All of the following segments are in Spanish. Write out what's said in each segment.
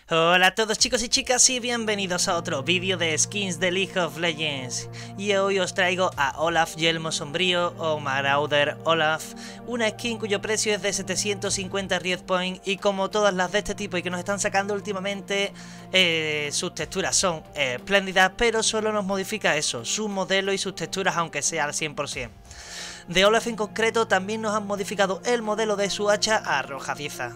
Hola a todos chicos y chicas y bienvenidos a otro vídeo de skins de League of Legends. Y hoy os traigo a Olaf Yelmo Sombrío o Marauder Olaf, una skin cuyo precio es de 750 Riot Point y como todas las de este tipo y que nos están sacando últimamente, sus texturas son espléndidas, pero solo nos modifica eso, su modelo y sus texturas, aunque sea al 100%. De Olaf en concreto también nos han modificado el modelo de su hacha arrojadiza.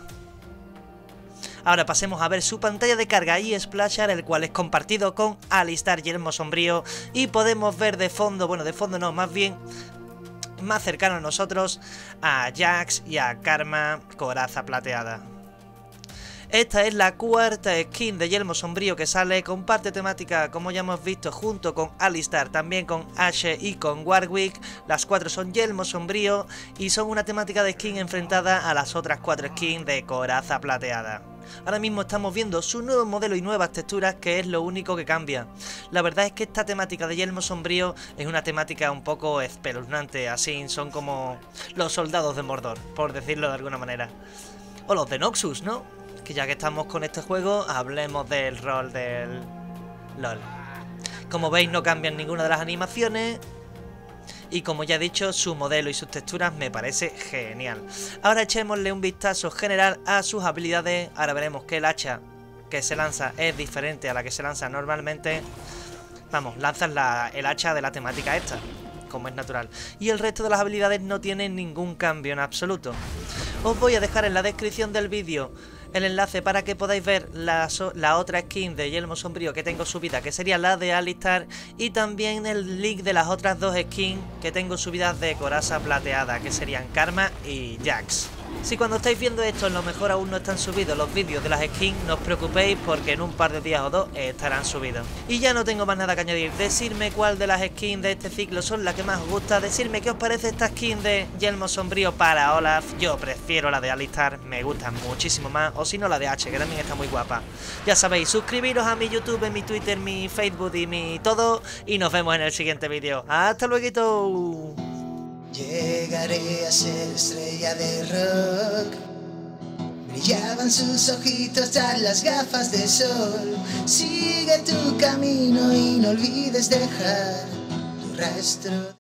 Ahora pasemos a ver su pantalla de carga y splasher, el cual es compartido con Alistar Yelmo Sombrío, y podemos ver de fondo, bueno, de fondo no, más bien más cercano a nosotros, a Jax y a Karma Coraza Plateada. Esta es la cuarta skin de Yelmo Sombrío que sale, comparte temática como ya hemos visto junto con Alistar, también con Ashe y con Warwick. Las cuatro son Yelmo Sombrío y son una temática de skin enfrentada a las otras cuatro skins de Coraza Plateada. Ahora mismo estamos viendo su nuevo modelo y nuevas texturas, que es lo único que cambia. La verdad es que esta temática de Yelmo Sombrío es una temática un poco espeluznante, así son como los soldados de Mordor, por decirlo de alguna manera. O los de Noxus, ¿no? Que ya que estamos con este juego, hablemos del rol del LOL. Como veis, no cambian ninguna de las animaciones. Y como ya he dicho, su modelo y sus texturas me parece genial. Ahora echémosle un vistazo general a sus habilidades. Ahora veremos que el hacha que se lanza es diferente a la que se lanza normalmente. Vamos, lanzas el hacha de la temática esta, como es natural. Y el resto de las habilidades no tienen ningún cambio en absoluto. Os voy a dejar en la descripción del vídeo el enlace para que podáis ver la otra skin de Yelmo Sombrío que tengo subida, que sería la de Alistar, y también el link de las otras dos skins que tengo subidas de Coraza Plateada, que serían Karma y Jax. Si cuando estáis viendo esto a lo mejor aún no están subidos los vídeos de las skins, no os preocupéis porque en un par de días o dos estarán subidos. Y ya no tengo más nada que añadir. Decidme cuál de las skins de este ciclo son las que más os gusta. Decidme qué os parece esta skin de Yelmo Sombrío para Olaf. Yo prefiero la de Alistar, me gusta muchísimo más. O si no, la de H, que también está muy guapa. Ya sabéis, suscribiros a mi YouTube, mi Twitter, mi Facebook y mi todo. Y nos vemos en el siguiente vídeo. ¡Hasta luego! Llegaré a ser estrella de rock. Brillaban sus ojitos tras las gafas de sol. Sigue tu camino y no olvides dejar tu rastro.